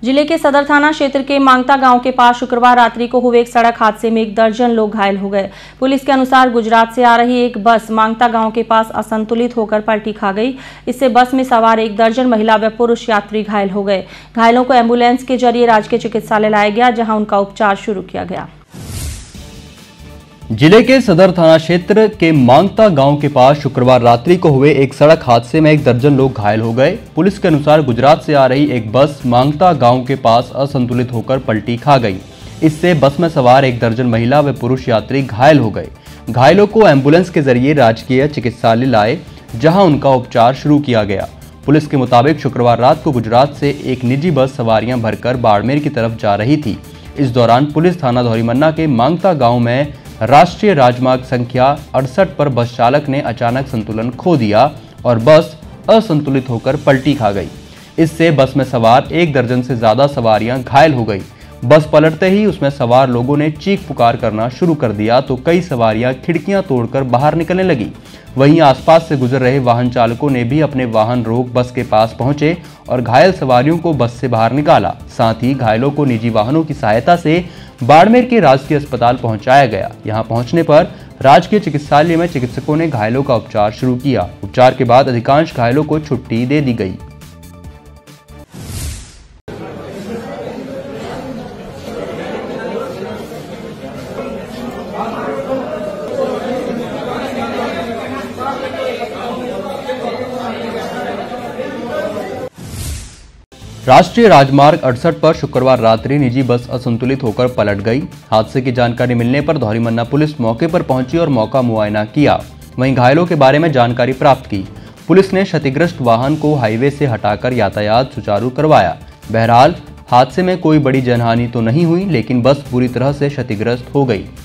जिले के सदर थाना क्षेत्र के मांगता गांव के पास शुक्रवार रात्रि को हुए एक सड़क हादसे में 1 दर्जन लोग घायल हो गए। पुलिस के अनुसार गुजरात से आ रही एक बस मांगता गांव के पास असंतुलित होकर पलटी खा गई। इससे बस में सवार 1 दर्जन महिला व पुरुष यात्री घायल हो गए। घायलों को एम्बुलेंस के जरिए राजकीय चिकित्सालय लाया गया, जहां उनका उपचार शुरू किया गया। जिले के सदर थाना क्षेत्र के मांगता गांव के पास शुक्रवार रात्रि को हुए एक सड़क हादसे में 1 दर्जन लोग घायल हो गए। पुलिस के अनुसार गुजरात से आ रही एक बस मांगता गांव के पास असंतुलित होकर पलटी खा गई। इससे बस में सवार 1 दर्जन महिला व पुरुष यात्री घायल हो गए। घायलों को एम्बुलेंस के जरिए राजकीय चिकित्सालय लाए, जहां उनका उपचार शुरू किया गया। पुलिस के मुताबिक शुक्रवार रात को गुजरात से एक निजी बस सवारियां भरकर बाड़मेर की तरफ जा रही थी। इस दौरान पुलिस थाना धौरीमन्ना के मांगता गांव में राष्ट्रीय राजमार्ग संख्या 68 पर बस चालक ने अचानक संतुलन खो दिया और बस असंतुलित होकर पलटी खा गई। इससे बस में सवार 1 दर्जन से ज्यादा सवारियां घायल हो गई। बस पलटते ही उसमें सवार लोगों ने चीख पुकार करना शुरू कर दिया तो कई सवारियां खिड़कियां तोड़कर बाहर निकलने लगी। वहीं आसपास से गुजर रहे वाहन चालकों ने भी अपने वाहन रोक बस के पास पहुंचे और घायल सवारियों को बस से बाहर निकाला। साथ ही घायलों को निजी वाहनों की सहायता से बाड़मेर के राजकीय अस्पताल पहुंचाया गया। यहां पहुंचने पर राजकीय चिकित्सालय में चिकित्सकों ने घायलों का उपचार शुरू किया। उपचार के बाद अधिकांश घायलों को छुट्टी दे दी गई। राष्ट्रीय राजमार्ग 68 पर शुक्रवार रात्रि निजी बस असंतुलित होकर पलट गई। हादसे की जानकारी मिलने पर धौरीमन्ना पुलिस मौके पर पहुंची और मौका मुआयना किया। वहीं घायलों के बारे में जानकारी प्राप्त की। पुलिस ने क्षतिग्रस्त वाहन को हाईवे से हटाकर यातायात सुचारू करवाया। बहरहाल हादसे में कोई बड़ी जनहानि तो नहीं हुई, लेकिन बस बुरी तरह से क्षतिग्रस्त हो गई।